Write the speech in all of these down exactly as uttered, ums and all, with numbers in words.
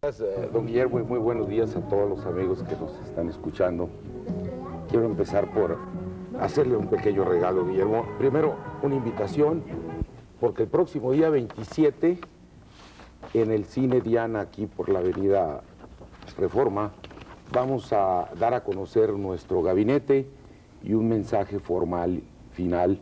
Eh, don Guillermo, y muy buenos días a todos los amigos que nos están escuchando. Quiero empezar por hacerle un pequeño regalo, Guillermo. Primero, una invitación, porque el próximo día veintisiete, en el Cine Diana, aquí por la avenida Reforma, vamos a dar a conocer nuestro gabinete y un mensaje formal, final.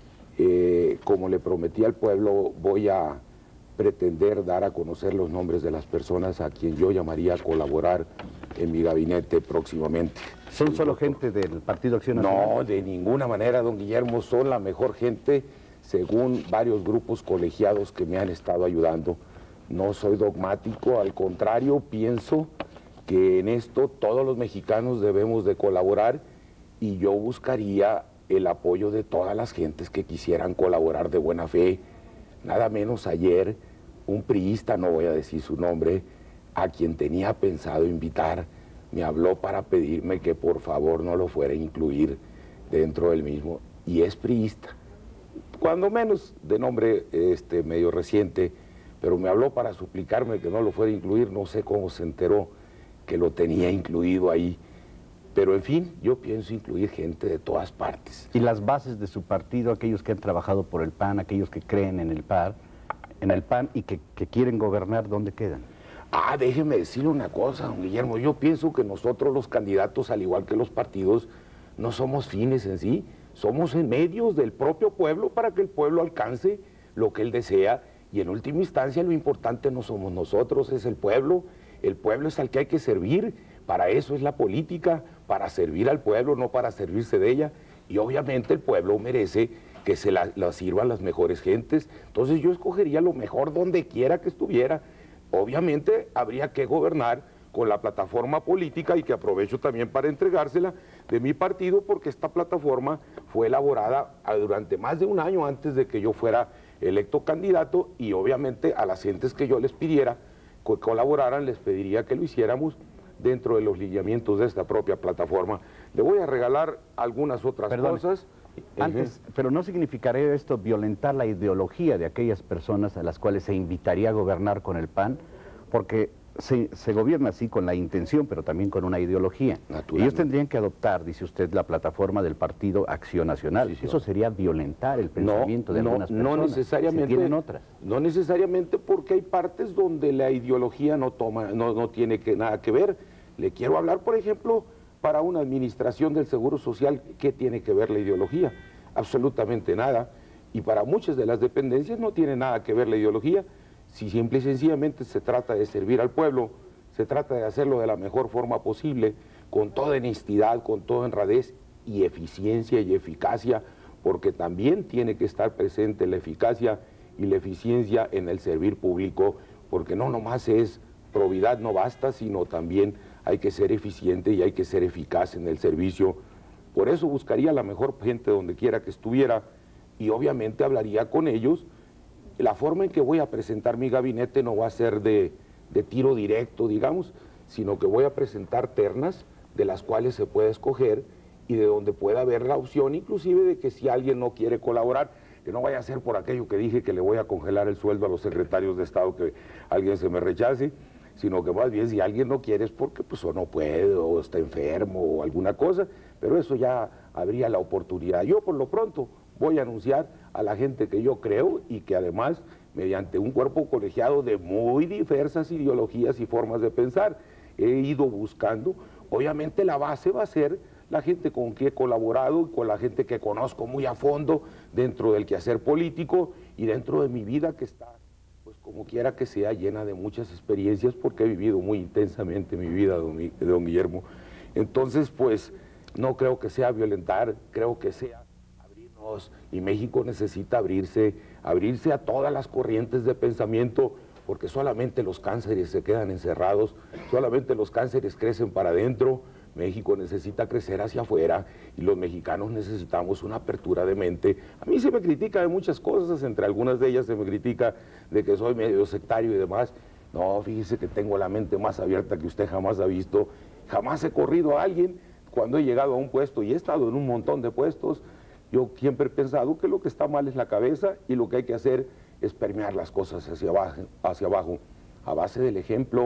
Eh, como le prometí al pueblo, voy a pretender dar a conocer los nombres de las personas a quien yo llamaría a colaborar en mi gabinete próximamente. ¿Son solo gente del Partido Acción Nacional? No, de ninguna manera, don Guillermo, son la mejor gente según varios grupos colegiados que me han estado ayudando. No soy dogmático, al contrario, pienso que en esto todos los mexicanos debemos de colaborar y yo buscaría el apoyo de todas las gentes que quisieran colaborar de buena fe. Nada menos ayer, un priista, no voy a decir su nombre, a quien tenía pensado invitar, me habló para pedirme que por favor no lo fuera a incluir dentro del mismo, y es priista, cuando menos de nombre este, medio reciente, pero me habló para suplicarme que no lo fuera a incluir. No sé cómo se enteró que lo tenía incluido ahí, pero en fin, yo pienso incluir gente de todas partes. ¿Y las bases de su partido, aquellos que han trabajado por el P A N, aquellos que creen en el P A N, en el P A N y que, que quieren gobernar, dónde quedan? Ah, déjeme decirle una cosa, don Guillermo, yo pienso que nosotros los candidatos, al igual que los partidos, no somos fines en sí, somos en medios del propio pueblo para que el pueblo alcance lo que él desea, y en última instancia lo importante no somos nosotros, es el pueblo. El pueblo es al que hay que servir, para eso es la política, para servir al pueblo, no para servirse de ella, y obviamente el pueblo merece que se la, la sirvan las mejores gentes. Entonces yo escogería lo mejor donde quiera que estuviera. Obviamente habría que gobernar con la plataforma política, y que aprovecho también para entregársela, de mi partido, porque esta plataforma fue elaborada durante más de un año antes de que yo fuera electo candidato, y obviamente a las gentes que yo les pidiera que colaboraran, les pediría que lo hiciéramos dentro de los lineamientos de esta propia plataforma. Le voy a regalar algunas otras Perdón. cosas. Antes, pero ¿no significaría esto violentar la ideología de aquellas personas a las cuales se invitaría a gobernar con el P A N? Porque se, se gobierna así con la intención, pero también con una ideología. Ellos tendrían que adoptar, dice usted, la plataforma del Partido Acción Nacional. Sí, sí, Eso sería violentar el pensamiento no, de no, algunas personas. No necesariamente. Si tienen otras. No necesariamente, porque hay partes donde la ideología no, toma, no, no tiene que, nada que ver. Le quiero hablar, por ejemplo, para una administración del Seguro Social, ¿qué tiene que ver la ideología? Absolutamente nada. Y para muchas de las dependencias no tiene nada que ver la ideología. Si simple y sencillamente se trata de servir al pueblo, se trata de hacerlo de la mejor forma posible, con toda honestidad, con toda honradez y eficiencia y eficacia, porque también tiene que estar presente la eficacia y la eficiencia en el servir público, porque no nomás es probidad, no basta, sino también hay que ser eficiente y hay que ser eficaz en el servicio. Por eso buscaría la mejor gente donde quiera que estuviera, y obviamente hablaría con ellos. La forma en que voy a presentar mi gabinete no va a ser de, de tiro directo, digamos, sino que voy a presentar ternas de las cuales se puede escoger y de donde pueda haber la opción, inclusive de que si alguien no quiere colaborar, que no vaya a ser por aquello que dije, que le voy a congelar el sueldo a los secretarios de Estado, que alguien se me rechace, sino que más bien si alguien no quiere es porque pues o no puede, o está enfermo, o alguna cosa, pero eso ya habría la oportunidad. Yo por lo pronto voy a anunciar a la gente que yo creo, y que además, mediante un cuerpo colegiado de muy diversas ideologías y formas de pensar, he ido buscando. Obviamente la base va a ser la gente con quien he colaborado, y con la gente que conozco muy a fondo dentro del quehacer político y dentro de mi vida, que está, pues como quiera que sea, llena de muchas experiencias, porque he vivido muy intensamente mi vida, don, don Guillermo. Entonces, pues, no creo que sea violentar, creo que sea abrirnos, y México necesita abrirse, abrirse a todas las corrientes de pensamiento, porque solamente los cánceres se quedan encerrados, solamente los cánceres crecen para adentro. México necesita crecer hacia afuera, y los mexicanos necesitamos una apertura de mente. A mí se me critica de muchas cosas, entre algunas de ellas se me critica de que soy medio sectario y demás. No, fíjese que tengo la mente más abierta que usted jamás ha visto. Jamás he corrido a alguien cuando he llegado a un puesto, y he estado en un montón de puestos. Yo siempre he pensado que lo que está mal es la cabeza, y lo que hay que hacer es permear las cosas hacia abajo, hacia abajo, a base del ejemplo,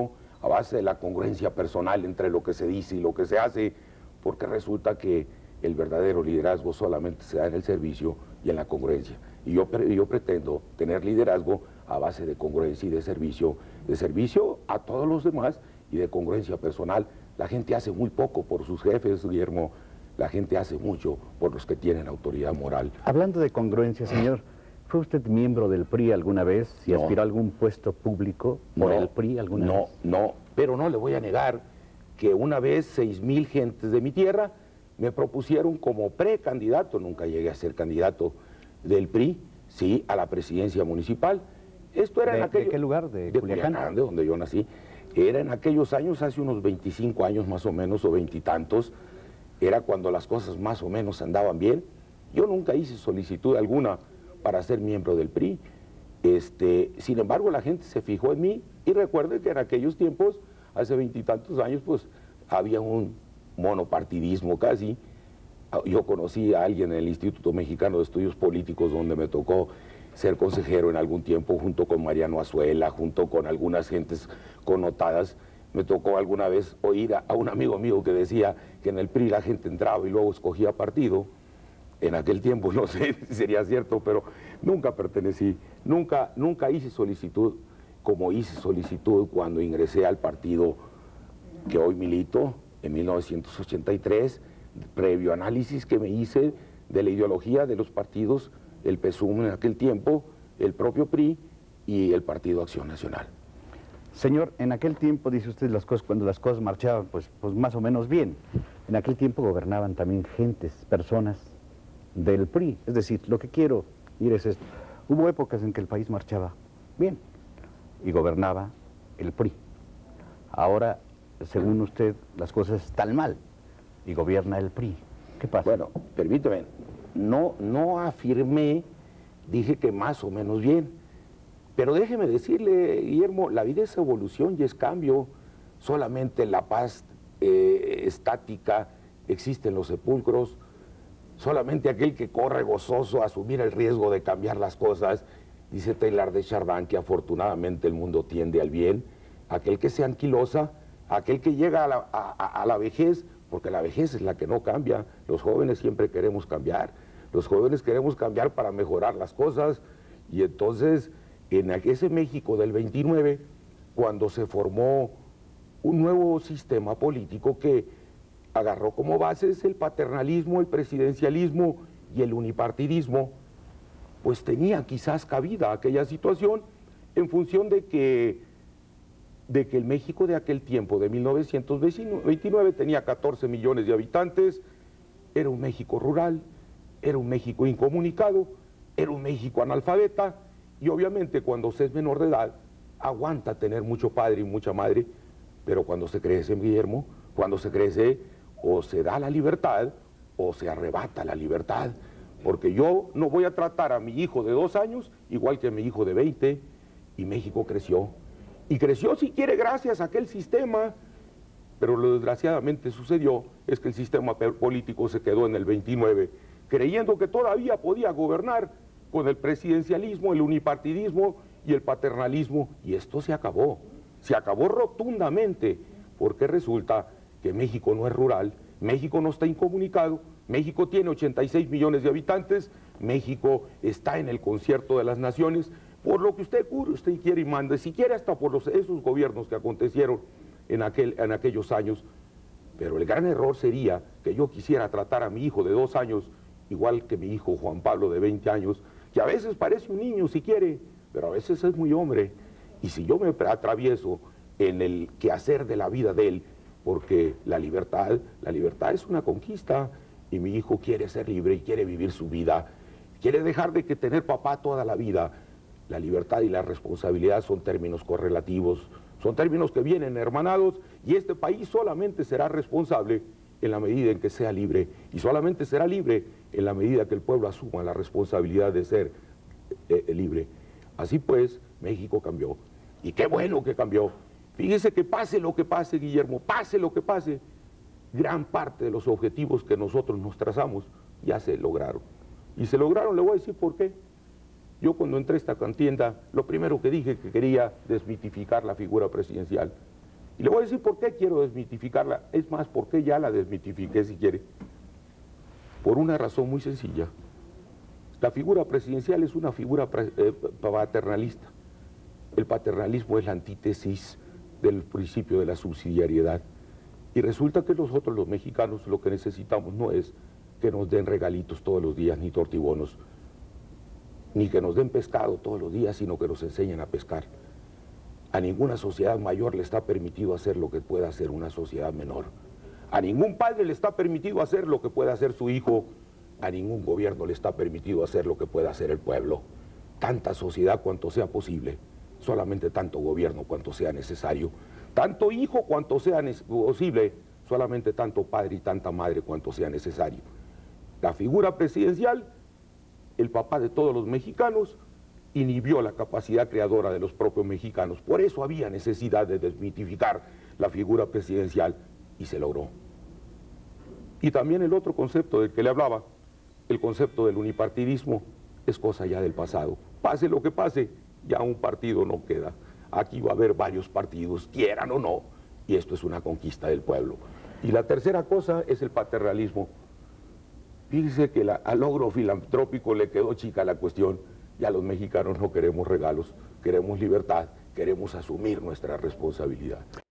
a base de la congruencia personal entre lo que se dice y lo que se hace, porque resulta que el verdadero liderazgo solamente se da en el servicio y en la congruencia. Y yo, yo pretendo tener liderazgo a base de congruencia y de servicio, de servicio a todos los demás y de congruencia personal. La gente hace muy poco por sus jefes, Guillermo, la gente hace mucho por los que tienen autoridad moral. Hablando de congruencia, señor, ¿fue usted miembro del P R I alguna vez? ¿Y No. aspiró a algún puesto público por No, el P R I alguna no, vez? No, no, pero no le voy a negar que una vez seis mil gentes de mi tierra me propusieron como precandidato, nunca llegué a ser candidato del P R I, sí, a la presidencia municipal. Esto era ¿De, en aquello, ¿de qué lugar? ¿De, de Culiacán? Culiacán, de donde yo nací. Era en aquellos años, hace unos veinticinco años más o menos, o veintitantos, era cuando las cosas más o menos andaban bien. Yo nunca hice solicitud alguna para ser miembro del P R I. Este, sin embargo, la gente se fijó en mí y recuerden que en aquellos tiempos, hace veintitantos años, pues había un monopartidismo casi. Yo conocí a alguien en el Instituto Mexicano de Estudios Políticos, donde me tocó ser consejero en algún tiempo, junto con Mariano Azuela, junto con algunas gentes connotadas. Me tocó alguna vez oír a, a un amigo mío que decía que en el P R I la gente entraba y luego escogía partido. En aquel tiempo, no sé si sería cierto, pero nunca pertenecí, nunca, nunca hice solicitud como hice solicitud cuando ingresé al partido que hoy milito, en mil novecientos ochenta y tres, previo análisis que me hice de la ideología de los partidos, el P S U M en aquel tiempo, el propio P R I y el Partido Acción Nacional. Señor, en aquel tiempo, dice usted, las cosas, cuando las cosas marchaban, pues, pues más o menos bien. En aquel tiempo gobernaban también gentes, personas del P R I. Es decir, lo que quiero ir es esto. Hubo épocas en que el país marchaba bien y gobernaba el P R I. Ahora, según usted, las cosas están mal y gobierna el P R I. ¿Qué pasa? Bueno, permíteme, no, no afirmé, dije que más o menos bien. Pero déjeme decirle, Guillermo, la vida es evolución y es cambio. Solamente la paz eh, estática existe en los sepulcros. Solamente aquel que corre gozoso a asumir el riesgo de cambiar las cosas, dice Teilhard de Chardin, que afortunadamente el mundo tiende al bien. Aquel que se anquilosa, aquel que llega a la, a, a la vejez, porque la vejez es la que no cambia. Los jóvenes siempre queremos cambiar. Los jóvenes queremos cambiar para mejorar las cosas. Y entonces, en ese México del veintinueve, cuando se formó un nuevo sistema político que agarró como bases el paternalismo, el presidencialismo y el unipartidismo, pues tenía quizás cabida aquella situación en función de que, de que el México de aquel tiempo, de mil novecientos veintinueve, tenía catorce millones de habitantes, era un México rural, era un México incomunicado, era un México analfabeta. Y obviamente cuando se es menor de edad, aguanta tener mucho padre y mucha madre, pero cuando se crece, Guillermo, cuando se crece, o se da la libertad, o se arrebata la libertad. Porque yo no voy a tratar a mi hijo de dos años igual que a mi hijo de veinte, y México creció. Y creció, si quiere, gracias a aquel sistema, pero lo desgraciadamente sucedió es que el sistema político se quedó en el veintinueve, creyendo que todavía podía gobernar con el presidencialismo, el unipartidismo y el paternalismo, y esto se acabó, se acabó rotundamente, porque resulta que México no es rural, México no está incomunicado, México tiene ochenta y seis millones de habitantes, México está en el concierto de las naciones, por lo que usted, usted quiere y mande, si quiere hasta por los, esos gobiernos que acontecieron en, aquel, en aquellos años, pero el gran error sería que yo quisiera tratar a mi hijo de dos años igual que mi hijo Juan Pablo de veinte años, que a veces parece un niño si quiere, pero a veces es muy hombre. Y si yo me atravieso en el quehacer de la vida de él, porque la libertad, la libertad es una conquista, y mi hijo quiere ser libre y quiere vivir su vida, quiere dejar de que tener papá toda la vida. La libertad y la responsabilidad son términos correlativos, son términos que vienen hermanados, y este país solamente será responsable en la medida en que sea libre, y solamente será libre en la medida que el pueblo asuma la responsabilidad de ser eh, libre. Así pues, México cambió, y qué bueno que cambió. Fíjese que pase lo que pase, Guillermo, pase lo que pase, gran parte de los objetivos que nosotros nos trazamos ya se lograron. Y se lograron, le voy a decir por qué. Yo cuando entré a esta contienda, lo primero que dije que quería desmitificar la figura presidencial. Y le voy a decir por qué quiero desmitificarla. Es más, por qué ya la desmitifiqué, si quiere. Por una razón muy sencilla. La figura presidencial es una figura eh, paternalista. El paternalismo es la antítesis del principio de la subsidiariedad. Y resulta que nosotros los mexicanos lo que necesitamos no es que nos den regalitos todos los días, ni tortibonos, ni que nos den pescado todos los días, sino que nos enseñen a pescar. A ninguna sociedad mayor le está permitido hacer lo que pueda hacer una sociedad menor. A ningún padre le está permitido hacer lo que pueda hacer su hijo. A ningún gobierno le está permitido hacer lo que pueda hacer el pueblo. Tanta sociedad cuanto sea posible, solamente tanto gobierno cuanto sea necesario. Tanto hijo cuanto sea posible, solamente tanto padre y tanta madre cuanto sea necesario. La figura presidencial, el papá de todos los mexicanos, inhibió la capacidad creadora de los propios mexicanos. Por eso había necesidad de desmitificar la figura presidencial y se logró. Y también el otro concepto del que le hablaba, el concepto del unipartidismo, es cosa ya del pasado. Pase lo que pase, ya un partido no queda. Aquí va a haber varios partidos, quieran o no, y esto es una conquista del pueblo. Y la tercera cosa es el paternalismo. Fíjese que la, al logro filantrópico le quedó chica la cuestión. Ya los mexicanos no queremos regalos, queremos libertad, queremos asumir nuestra responsabilidad.